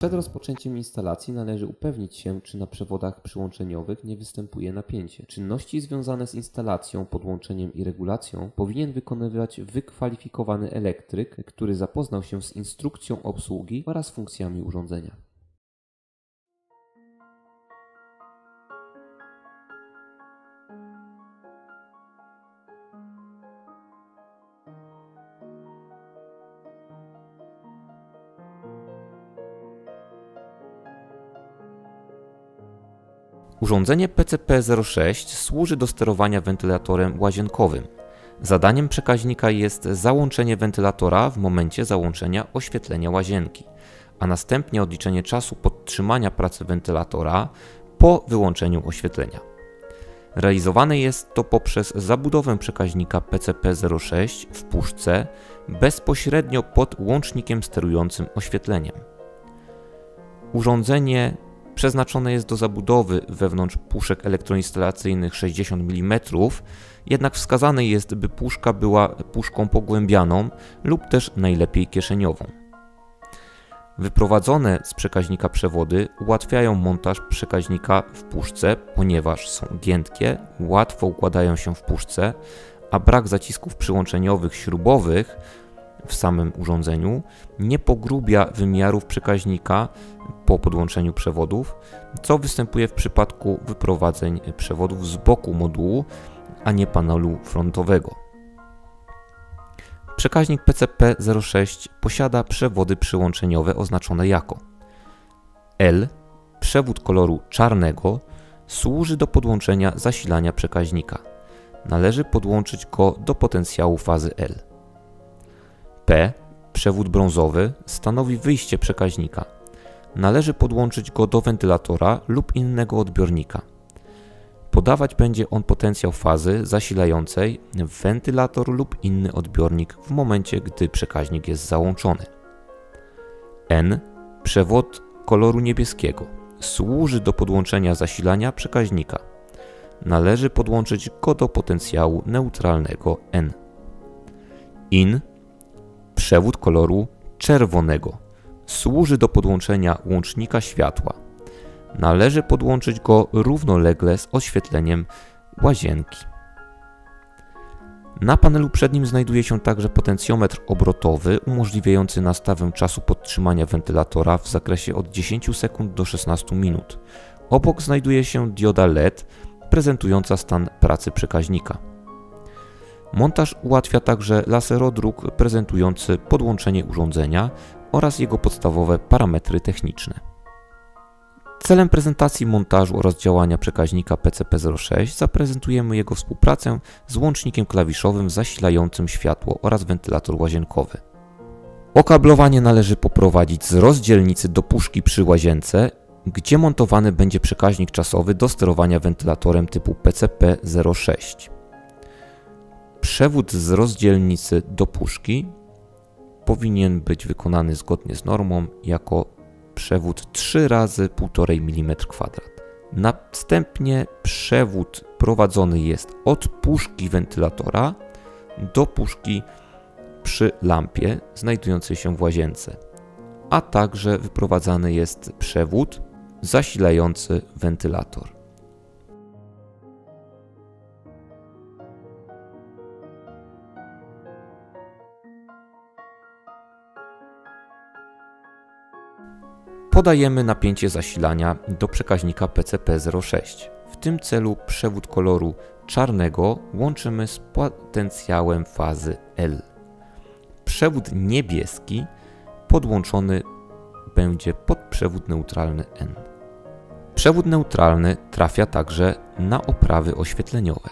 Przed rozpoczęciem instalacji należy upewnić się, czy na przewodach przyłączeniowych nie występuje napięcie. Czynności związane z instalacją, podłączeniem i regulacją powinien wykonywać wykwalifikowany elektryk, który zapoznał się z instrukcją obsługi oraz funkcjami urządzenia. Urządzenie PCP-06 służy do sterowania wentylatorem łazienkowym. Zadaniem przekaźnika jest załączenie wentylatora w momencie załączenia oświetlenia łazienki, a następnie odliczenie czasu podtrzymania pracy wentylatora po wyłączeniu oświetlenia. Realizowane jest to poprzez zabudowę przekaźnika PCP-06 w puszce bezpośrednio pod łącznikiem sterującym oświetleniem. Urządzenie przeznaczone jest do zabudowy wewnątrz puszek elektroinstalacyjnych 60 mm, jednak wskazane jest, by puszka była puszką pogłębianą lub też najlepiej kieszeniową. Wyprowadzone z przekaźnika przewody ułatwiają montaż przekaźnika w puszce, ponieważ są giętkie, łatwo układają się w puszce, a brak zacisków przyłączeniowych śrubowych w samym urządzeniu nie pogrubia wymiarów przekaźnika po podłączeniu przewodów, co występuje w przypadku wyprowadzeń przewodów z boku modułu, a nie panelu frontowego. Przekaźnik PCP-06 posiada przewody przyłączeniowe oznaczone jako L. Przewód koloru czarnego służy do podłączenia zasilania przekaźnika. Należy podłączyć go do potencjału fazy L. P. Przewód brązowy stanowi wyjście przekaźnika. Należy podłączyć go do wentylatora lub innego odbiornika. Podawać będzie on potencjał fazy zasilającej w wentylator lub inny odbiornik w momencie, gdy przekaźnik jest załączony. N. Przewód koloru niebieskiego służy do podłączenia zasilania przekaźnika. Należy podłączyć go do potencjału neutralnego N. IN. Przewód koloru czerwonego służy do podłączenia łącznika światła. Należy podłączyć go równolegle z oświetleniem łazienki. Na panelu przednim znajduje się także potencjometr obrotowy umożliwiający nastawę czasu podtrzymania wentylatora w zakresie od 10 sekund do 16 minut. Obok znajduje się dioda LED prezentująca stan pracy przekaźnika. Montaż ułatwia także laserodruk prezentujący podłączenie urządzenia oraz jego podstawowe parametry techniczne. Celem prezentacji montażu oraz działania przekaźnika PCP-06 zaprezentujemy jego współpracę z łącznikiem klawiszowym zasilającym światło oraz wentylator łazienkowy. Okablowanie należy poprowadzić z rozdzielnicy do puszki przy łazience, gdzie montowany będzie przekaźnik czasowy do sterowania wentylatorem typu PCP-06. Przewód z rozdzielnicy do puszki powinien być wykonany zgodnie z normą jako przewód 3 razy 1,5 mm². Następnie przewód prowadzony jest od puszki wentylatora do puszki przy lampie znajdującej się w łazience, a także wyprowadzany jest przewód zasilający wentylator. Podajemy napięcie zasilania do przekaźnika PCP-06. W tym celu przewód koloru czarnego łączymy z potencjałem fazy L. Przewód niebieski podłączony będzie pod przewód neutralny N. Przewód neutralny trafia także na oprawy oświetleniowe.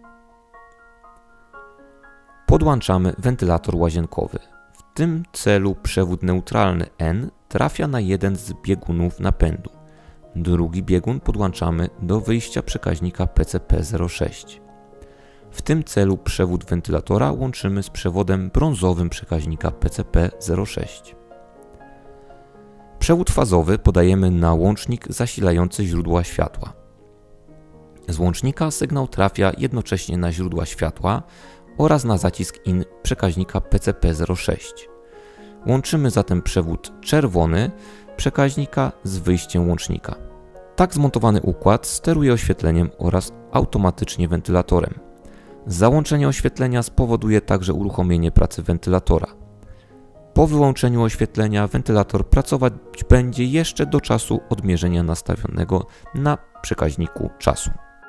Podłączamy wentylator łazienkowy. W tym celu przewód neutralny N trafia na jeden z biegunów napędu. Drugi biegun podłączamy do wyjścia przekaźnika PCP-06. W tym celu przewód wentylatora łączymy z przewodem brązowym przekaźnika PCP-06. Przewód fazowy podajemy na łącznik zasilający źródła światła. Z łącznika sygnał trafia jednocześnie na źródła światła oraz na zacisk IN przekaźnika PCP-06. Łączymy zatem przewód czerwony przekaźnika z wyjściem łącznika. Tak zmontowany układ steruje oświetleniem oraz automatycznie wentylatorem. Załączenie oświetlenia spowoduje także uruchomienie pracy wentylatora. Po wyłączeniu oświetlenia wentylator pracować będzie jeszcze do czasu odmierzenia nastawionego na przekaźniku czasu.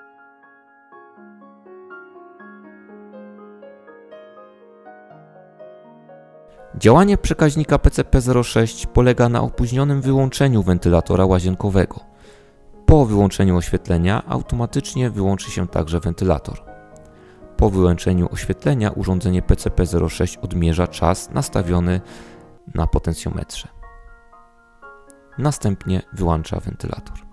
Działanie przekaźnika PCP-06 polega na opóźnionym wyłączeniu wentylatora łazienkowego. Po wyłączeniu oświetlenia automatycznie wyłączy się także wentylator. Po wyłączeniu oświetlenia urządzenie PCP-06 odmierza czas nastawiony na potencjometrze. Następnie wyłącza wentylator.